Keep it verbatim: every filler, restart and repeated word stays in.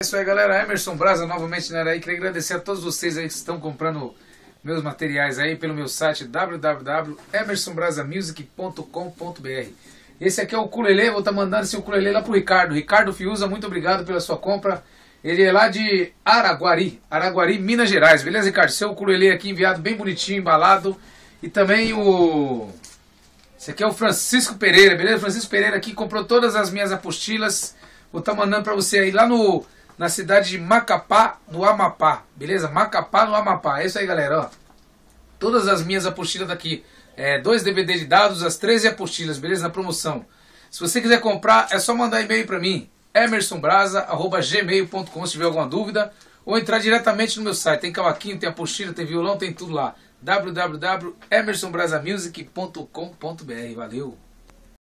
É isso aí, galera. Emerson Brasa novamente na área aí. Queria agradecer a todos vocês aí que estão comprando meus materiais aí pelo meu site w w w ponto emerson brasa music ponto com ponto b r. Esse aqui é o ukulele, vou estar mandando esse ukulele lá pro Ricardo. Ricardo Fiuza, muito obrigado pela sua compra. Ele é lá de Araguari, Araguari, Minas Gerais. Beleza, Ricardo? Seu ukulele aqui enviado bem bonitinho, embalado. E também o... Esse aqui é o Francisco Pereira, beleza? Francisco Pereira aqui comprou todas as minhas apostilas. Vou estar mandando para você aí lá no... na cidade de Macapá, no Amapá, beleza? Macapá, no Amapá. É isso aí, galera, ó. Todas as minhas apostilas daqui. É, dois D V D de dados, as treze apostilas, beleza? Na promoção. Se você quiser comprar, é só mandar e-mail para mim. emerson brasa arroba gmail ponto com se tiver alguma dúvida. Ou entrar diretamente no meu site. Tem cavaquinho, tem apostila, tem violão, tem tudo lá. w w w ponto emerson brasa music ponto com ponto b r. Valeu!